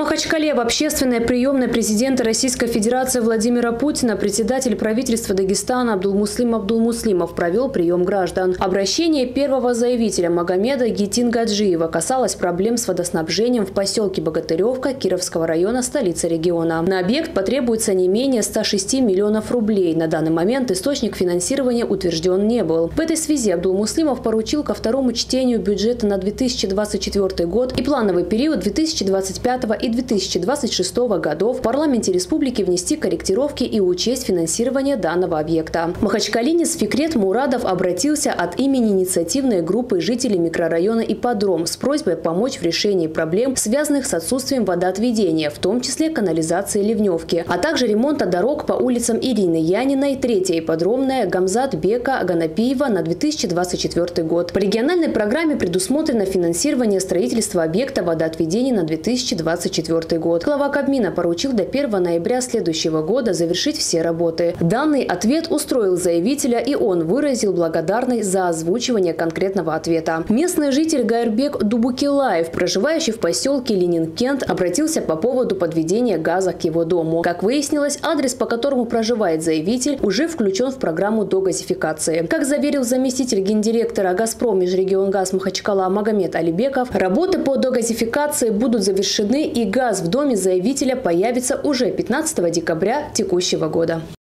Махачкале в общественной приемной президента Российской Федерации Владимира Путина председатель правительства Дагестана Абдулмуслим Абдулмуслимов провел прием граждан. Обращение первого заявителя Магомеда Гитингаджиева касалось проблем с водоснабжением в поселке Богатыревка Кировского района, столицы региона. На объект потребуется не менее 106 миллионов рублей. На данный момент источник финансирования утвержден не был. В этой связи Абдулмуслимов поручил ко второму чтению бюджета на 2024 год и плановый период 2025 и 2026 годов в парламенте республики внести корректировки и учесть финансирование данного объекта. Махачкалинец Фикрет Мурадов обратился от имени инициативной группы жителей микрорайона Ипподром с просьбой помочь в решении проблем, связанных с отсутствием водоотведения, в том числе канализации Ливневки, а также ремонта дорог по улицам Ирины Яниной, 3-я ипподромная, Гамзат Бека, Аганапиева на 2024 год. По региональной программе предусмотрено финансирование строительства объекта водоотведения на 2024 год. Глава Кабмина поручил до 1 ноября следующего года завершить все работы. Данный ответ устроил заявителя, и он выразил благодарность за озвучивание конкретного ответа. Местный житель Гайрбек Дубукилаев, проживающий в поселке Ленин-Кент, обратился по поводу подведения газа к его дому. Как выяснилось, адрес, по которому проживает заявитель, уже включен в программу догазификации. Как заверил заместитель гендиректора «Газпром» Межрегионгаз Махачкала Магомед Алибеков, работы по догазификации будут завершены, и газ в доме заявителя появится уже 15 декабря текущего года.